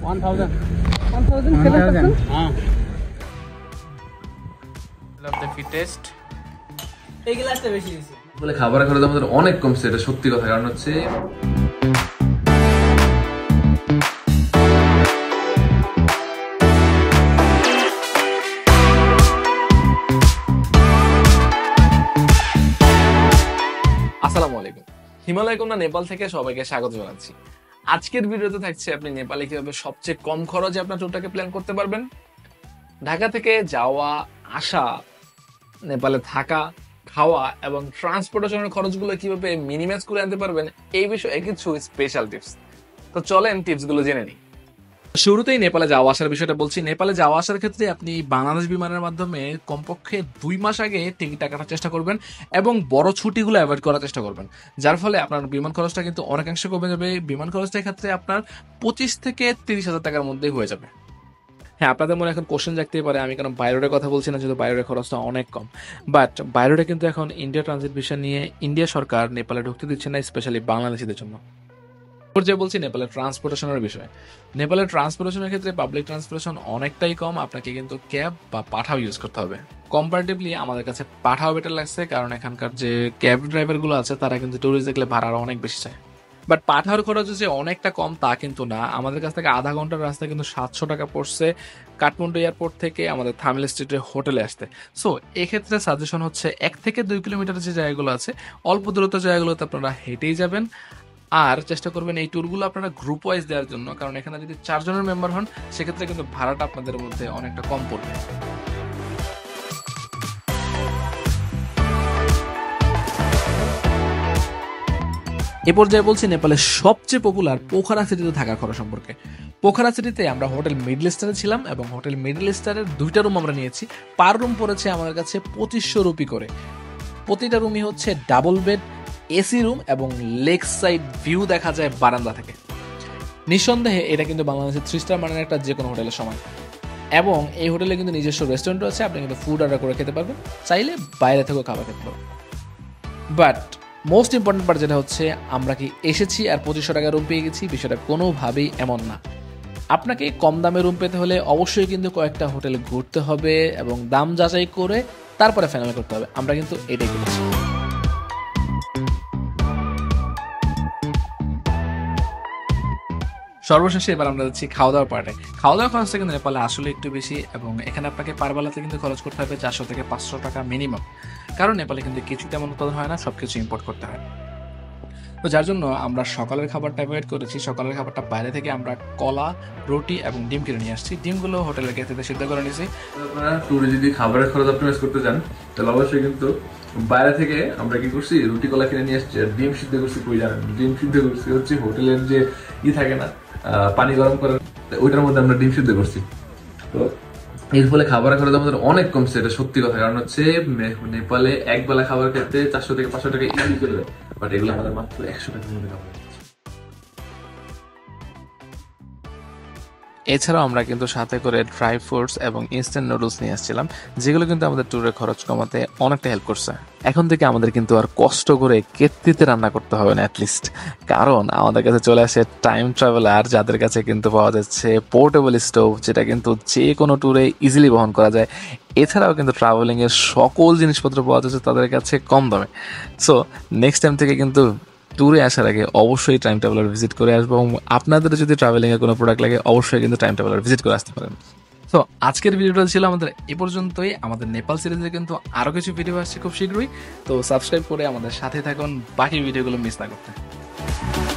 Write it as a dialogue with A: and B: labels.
A: 1000 1000 हां
B: love the fittest
A: এই গ্লাসটা বেশি দিছি
C: বলে খাবারের খরচ আমাদের অনেক কমছে, এটা সত্যি কথা। কারণ হচ্ছে
B: আসসালামু আলাইকুম, হিমালয় কন্যা নেপাল থেকে সবাইকে স্বাগত জানাচ্ছি। আজকের ভিডিওতে থাকছে আপনি নেপালে কিভাবে সবচেয়ে কম খরচে আপনার ট্যুরটাকে প্ল্যান করতে পারবেন। ঢাকা থেকে যাওয়া আসা, নেপালে থাকা, খাওয়া এবং ট্রান্সপোর্টেশনের খরচগুলো কিভাবে মিনিমাইজ করে আনতে পারবেন, এই বিষয়ে কিছু স্পেশাল টিপস। তো চলেন টিপসগুলো জেনে নিই। শুরুতেই নেপালে যাওয়া আসার বিষয়টা বলছি। নেপালে যাওয়া আসার ক্ষেত্রে আপনি বাংলাদেশ বিমানের মাধ্যমে কমপক্ষে 2 মাস আগে টিকিট কাটার চেষ্টা করবেন এবং বড় ছুটিগুলো অ্যাভয়েড করার চেষ্টা করবেন, যার ফলে আপনার বিমান খরচটা কিন্তু অনেকাংশে কমে যাবে। বিমান খরচটার ক্ষেত্রে আপনার 25 থেকে 30,000 টাকার মধ্যেই হয়ে যাবে। হ্যাঁ, আপনাদের মনে এখন কোশ্চেন জাগতেই পারে আমি কেন বাইরের কথা বলছি না, যেহেতু বাইরের খরচটা অনেক কম। বাট বাইরেটা কিন্তু এখন ইন্ডিয়া ট্রানজিট ভিসা নিয়ে ইন্ডিয়া সরকার নেপালে ঢুকতে দিচ্ছে না, স্পেশালি বাংলাদেশিদের জন্য। যে বলছি নেপালের ট্রান্সপোর্টেশনের বিষয়ে। নেপালের ট্রান্সপোর্টেশনের ক্ষেত্রে পাবলিক ট্রান্সপোর্টেশন অনেকটাই কম, আপনাকে কিন্তু ক্যাব বা পাঠাও ইউজ করতে হবে। কম্পারেটিভলি আমাদের কাছে পাঠাও বেটার লাগছে, কারণ এখানকার যে ক্যাব ড্রাইভারগুলো আছে তারা কিন্তু ট্যুরিস্ট দেখলে ভাড়া আরো অনেক বেশি চায়। বাট পাঠাওর খরচ যে অনেকটা কম তা কিন্তু না। আমাদের কাছ থেকে আধা ঘন্টার রাস্তা কিন্তু 700 টাকা পড়ছে কাঠমান্ডু এয়ারপোর্ট থেকে আমাদের থামিল স্ট্রিটের হোটেলে আসতে। সো এক্ষেত্রে সাজেশন হচ্ছে 1 থেকে 2 কিলোমিটার যে জায়গাগুলো আছে, অল্প দূরত্ব জায়গাগুলোতে আপনারা হেঁটেই যাবেন। আর চেষ্টা করবেন এই ট্যুরগুলো আপনারা গ্রুপ ওয়াইজ দেওয়ার জন্য, কারণ এখানে যদি 4 জনের মেম্বার হন সেক্ষেত্রে কিন্তু ভাড়াটা আপনাদের মধ্যে অনেকটা কম পড়বে। এ পর্যায়ে বলছি নেপালের সবচেয়ে পপুলার পোখারা সিটিতে থাকার খরচ সম্পর্কে। পোখারা সিটিতে আমরা হোটেল মিডল স্টারে ছিলাম এবং হোটেল মিডল স্টারের 2টা রুম আমরা নিয়েছি। পার রুম পড়েছে আমাদের কাছে 2500 রুপি করে। প্রতিটা রুমই হচ্ছে ডাবল বেড, এসি রুম এবং লেক সাইড ভিউ দেখা যায় বারান্দা থেকে। নিঃসন্দেহে এটা কিন্তু বাংলাদেশের 3 স্টার মানের একটা যে কোনো হোটেলের সমান। এবং এই হোটেলে কিন্তু নিজস্ব রেস্টুরেন্টও আছে, আপনি কিন্তু ফুড অর্ডার করে খেতে পারবেন, চাইলে বাইরে থেকেও খাবার খেতে পারবেন। বাট মোস্ট ইম্পর্টেন্ট পার্ট যেটা হচ্ছে, আমরা কি এসেছি আর 2500 টাকা রুম পেয়ে গেছি, বিষয়টা কোনোভাবেই এমন না। আপনাকে কম দামে রুম পেতে হলে অবশ্যই কিন্তু কয়েকটা হোটেলে ঘুরতে হবে এবং দাম যাচাই করে তারপরে ফাইনাল করতে হবে। আমরা কিন্তু এটাই করেছি। সর্বশেষে এবার আমরা যাচ্ছি খাওয়া দাওয়ার পার্টে। খাওয়া দাওয়ার খরচটা কিন্তু নেপালে আসলে একটু বেশি এবং এখানে আপনাকে পার বেলাতে কিন্তু খরচ করতে হবে 400 থেকে 500 টাকা মিনিমাম, কারণ নেপালে কিন্তু কিছু তেমন উৎপাদন হয় না, সবকিছু ইম্পোর্ট করতে হয়। তো যার জন্য আমরা সকালের খাবারটা অ্যাভয়েড করেছি। সকালের খাবারটা বাইরে থেকে আমরা কলা, রুটি এবং ডিম কিনে নিয়ে আসছি। ডিমগুলো হোটেলের গেটেতে সিদ্ধ করে নিয়েছি।
C: আপনারা ট্যুরে যদি খাবারের খরচ অপটিমাইজ করতে চান তাহলে অবশ্যই কিন্তু বাইরে থেকে আমরা কি করছি, রুটি কলা কিনে নিয়ে আসছি। আর ডিম সিদ্ধ করছি কই জানেন? ডিম সিদ্ধ করছি হচ্ছে হোটেলের যে থাকে না, পানি গরম করে ওইটার মধ্যে আমরা ডিম সিদ্ধ করছি। তো এর ফলে খাবারের খরচ আমাদের অনেক কমছে, এটা সত্যি কথা। কারণ হচ্ছে নেপালে এক বেলা খাবার খেতে 400 থেকে 500 টাকা ইজি করে দেয়, বাট এগুলো আমাদের মাত্র 100 টাকার মধ্যে খাবার।
B: এছাড়াও আমরা কিন্তু সাথে করে ড্রাই ফ্রুটস এবং ইনস্ট্যান্ট নুডলস নিয়ে আসছিলাম, যেগুলো কিন্তু আমাদের ট্যুরের খরচ কমাতে অনেকটা হেল্প করছে। এখন থেকে আমাদের কিন্তু আর কষ্ট করে কেতলিতে রান্না করতে হবে না অ্যাটলিস্ট, কারণ আমাদের কাছে চলে আসে টাইম ট্রাভেলার, যাদের কাছে কিন্তু পাওয়া যাচ্ছে পোর্টেবল স্টোভ, যেটা কিন্তু যে কোনো ট্যুরে ইজিলি বহন করা যায়। এছাড়াও কিন্তু ট্রাভেলিংয়ের সকল জিনিসপত্র পাওয়া যাচ্ছে তাদের কাছে কম দামে। সো নেক্সট টাইম থেকে কিন্তু ট্যুরে আসার আগে অবশ্যই টাইম ট্রাভেলার ভিজিট করে আসবো, এবং আপনাদের যদি ট্রাভেলিংয়ের কোনো প্রোডাক্ট লাগে অবশ্যই কিন্তু টাইম ট্রাভেলার ভিজিট করে আসতে পারেন। তো আজকের ভিডিওটা ছিল আমাদের এ পর্যন্তই। আমাদের নেপাল সিরিজে কিন্তু আরও কিছু ভিডিও আসছে খুব শীঘ্রই, তো সাবস্ক্রাইব করে আমাদের সাথে থাকুন বাকি ভিডিওগুলো মিস না করতে।